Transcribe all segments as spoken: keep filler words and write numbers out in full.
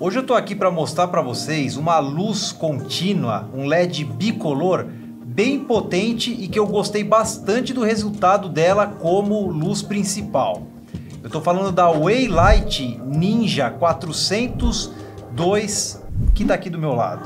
Hoje eu tô aqui para mostrar para vocês uma luz contínua, um L E D bicolor bem potente e que eu gostei bastante do resultado dela como luz principal. Eu tô falando da Way-Light Ninja quatrocentos e dois, que tá aqui do meu lado.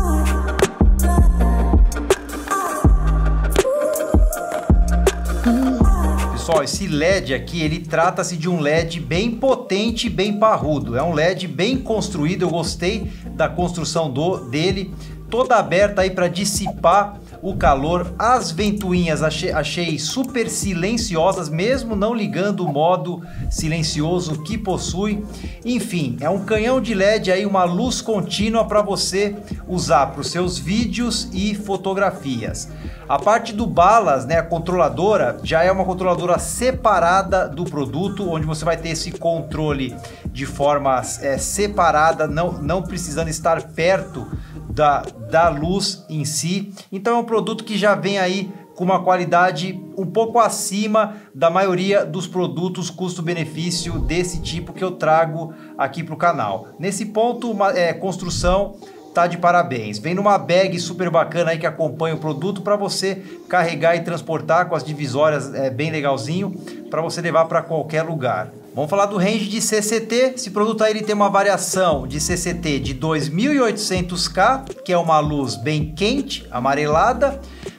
Pessoal, esse L E D aqui, ele trata-se de um L E D bem potente e bem parrudo. É um L E D bem construído, eu gostei da construção do, dele. Toda aberta aí para dissipar o calor. As ventoinhas achei, achei super silenciosas, mesmo não ligando o modo silencioso que possui. Enfim, é um canhão de L E D aí, uma luz contínua para você usar para os seus vídeos e fotografias. A parte do balas, né, a controladora, já é uma controladora separada do produto, onde você vai ter esse controle de forma é, separada, não, não precisando estar perto da, da luz em si. Então é um produto que já vem aí com uma qualidade um pouco acima da maioria dos produtos custo-benefício desse tipo que eu trago aqui para o canal. Nesse ponto, uma é, construção tá de parabéns. Vem numa bag super bacana aí que acompanha o produto para você carregar e transportar com as divisórias, é bem legalzinho, para você levar para qualquer lugar. Vamos falar do range de C C T. Esse produto aí ele tem uma variação de C C T de dois mil e oitocentos K, que é uma luz bem quente, amarelada.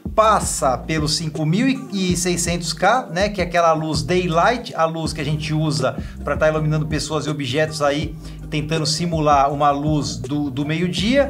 Passa pelos cinco mil e seiscentos K, né, que é aquela luz daylight, a luz que a gente usa para estar tá iluminando pessoas e objetos aí, tentando simular uma luz do, do meio-dia,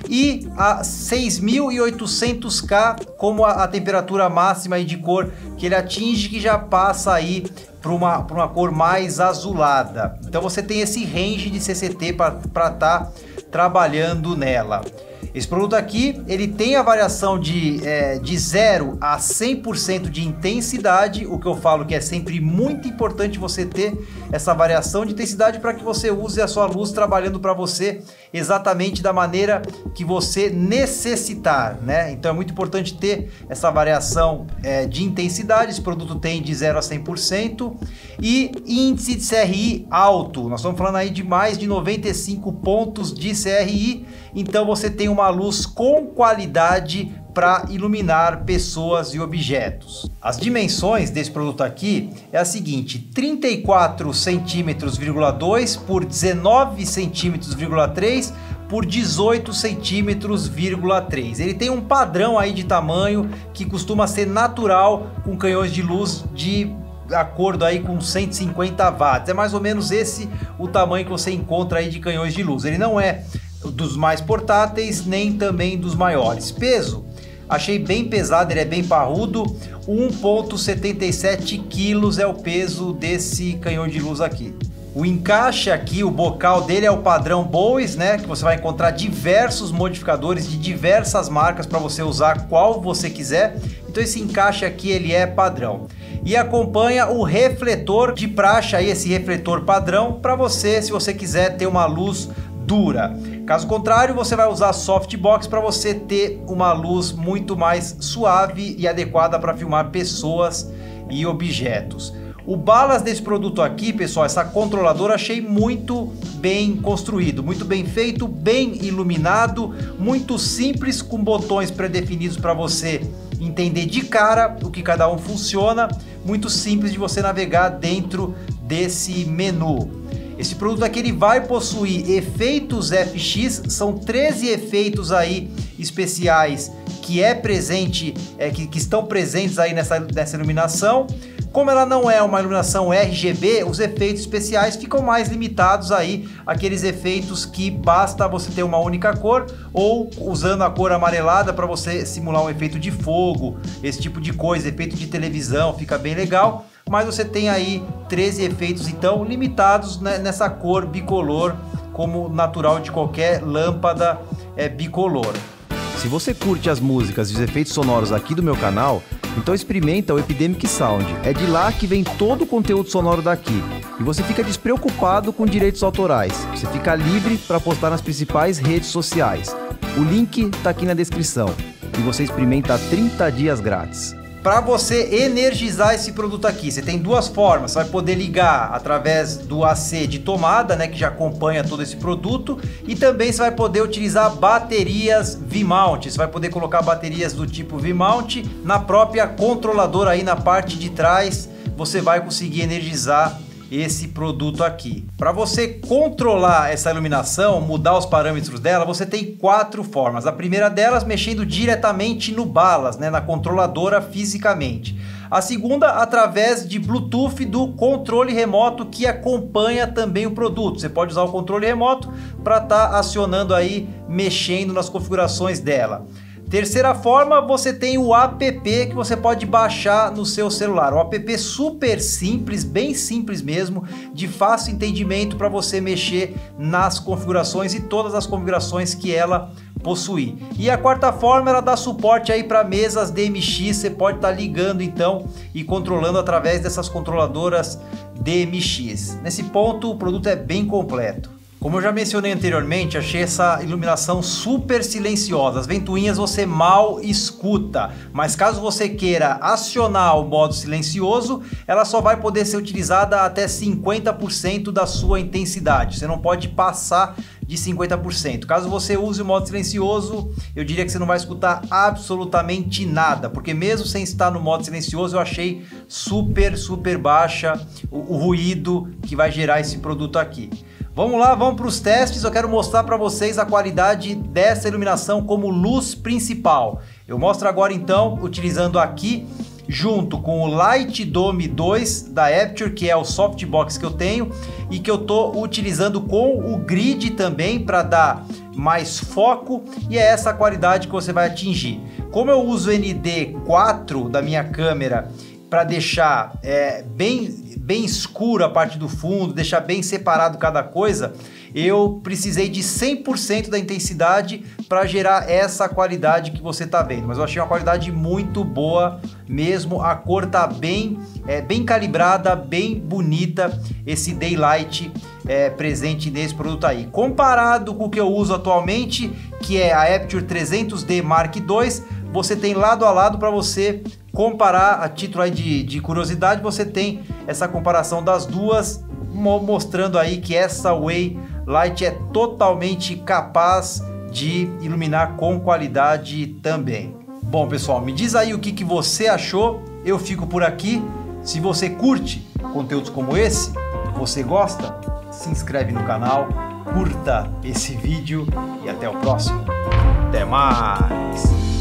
e a seis mil e oitocentos K como a, a temperatura máxima aí de cor que ele atinge, que já passa aí para uma, para uma cor mais azulada. Então você tem esse range de C C T para estar tá trabalhando nela. Esse produto aqui, ele tem a variação de, é, de zero a cem por cento de intensidade, o que eu falo que é sempre muito importante você ter essa variação de intensidade para que você use a sua luz trabalhando para você exatamente da maneira que você necessitar, né? Então é muito importante ter essa variação é, de intensidade. Esse produto tem de zero a cem por cento e índice de C R I alto. Nós estamos falando aí de mais de noventa e cinco pontos de C R I, então você tem uma luz com qualidade para iluminar pessoas e objetos. As dimensões desse produto aqui é a seguinte: trinta e quatro centímetros, dois por dezenove centímetros, três por dezoito centímetros, três. Ele tem um padrão aí de tamanho que costuma ser natural com canhões de luz de acordo aí com cento e cinquenta watts. É mais ou menos esse o tamanho que você encontra aí de canhões de luz. Ele não é dos mais portáteis, nem também dos maiores. Peso, achei bem pesado, ele é bem parrudo, um vírgula setenta e sete quilos é o peso desse canhão de luz aqui. O encaixe aqui, o bocal dele é o padrão Bowes, né, que você vai encontrar diversos modificadores de diversas marcas para você usar qual você quiser. Então esse encaixe aqui ele é padrão. E acompanha o refletor de praxe, aí esse refletor padrão para você, se você quiser ter uma luz dura. Caso contrário, você vai usar softbox para você ter uma luz muito mais suave e adequada para filmar pessoas e objetos. O balas desse produto aqui, pessoal, essa controladora, achei muito bem construído, muito bem feito, bem iluminado, muito simples, com botões pré-definidos para você entender de cara o que cada um funciona, muito simples de você navegar dentro desse menu. Esse produto aqui ele vai possuir efeitos F X, são treze efeitos aí especiais que é presente, é, que, que estão presentes aí nessa, nessa iluminação. Como ela não é uma iluminação R G B, os efeitos especiais ficam mais limitados aí àqueles efeitos que basta você ter uma única cor, ou usando a cor amarelada para você simular um efeito de fogo, esse tipo de coisa, efeito de televisão, fica bem legal. Mas você tem aí treze efeitos então limitados, né, nessa cor bicolor, como natural de qualquer lâmpada é, bicolor. Se você curte as músicas e os efeitos sonoros aqui do meu canal, então experimenta o Epidemic Sound. É de lá que vem todo o conteúdo sonoro daqui. E você fica despreocupado com direitos autorais. Você fica livre para postar nas principais redes sociais. O link está aqui na descrição. E você experimenta trinta dias grátis. para você energizar esse produto aqui, você tem duas formas. Você vai poder ligar através do A C de tomada, né, que já acompanha todo esse produto, e também você vai poder utilizar baterias V-mount. Você vai poder colocar baterias do tipo V-mount na própria controladora aí na parte de trás. Você vai conseguir energizar esse produto aqui. Para você controlar essa iluminação, mudar os parâmetros dela, você tem quatro formas. A primeira delas, mexendo diretamente no balas, né, na controladora fisicamente. A segunda, através de Bluetooth do controle remoto que acompanha também o produto. Você pode usar o controle remoto para estar tá acionando aí, mexendo nas configurações dela. Terceira forma, você tem o app que você pode baixar no seu celular. Um app super simples, bem simples mesmo, de fácil entendimento para você mexer nas configurações e todas as configurações que ela possui. E a quarta forma, ela dá suporte aí para mesas D M X. Você pode estar tá ligando então e controlando através dessas controladoras D M X. Nesse ponto, o produto é bem completo. Como eu já mencionei anteriormente, achei essa iluminação super silenciosa. As ventoinhas você mal escuta, mas caso você queira acionar o modo silencioso, ela só vai poder ser utilizada até cinquenta por cento da sua intensidade. Você não pode passar de cinquenta por cento. Caso você use o modo silencioso, eu diria que você não vai escutar absolutamente nada, porque mesmo sem estar no modo silencioso, eu achei super, super baixa o, o ruído que vai gerar esse produto aqui. Vamos lá, vamos para os testes. Eu quero mostrar para vocês a qualidade dessa iluminação como luz principal. Eu mostro agora então, utilizando aqui, junto com o Light Dome dois da Aputure, que é o softbox que eu tenho, e que eu estou utilizando com o grid também para dar mais foco, e é essa qualidade que você vai atingir. Como eu uso o N D quatro da minha câmera para deixar é, bem... bem escuro a parte do fundo, deixar bem separado cada coisa, eu precisei de cem por cento da intensidade para gerar essa qualidade que você está vendo. Mas eu achei uma qualidade muito boa mesmo, a cor tá bem, é, bem calibrada, bem bonita, esse daylight é, presente nesse produto aí. Comparado com o que eu uso atualmente, que é a Aputure trezentos D Mark dois, você tem lado a lado para você comparar. A título aí de, de curiosidade, você tem essa comparação das duas, mostrando aí que essa Way-Light é totalmente capaz de iluminar com qualidade também. Bom pessoal, me diz aí o que, que você achou. Eu fico por aqui. Se você curte conteúdos como esse, você gosta, se inscreve no canal, curta esse vídeo e até o próximo. Até mais!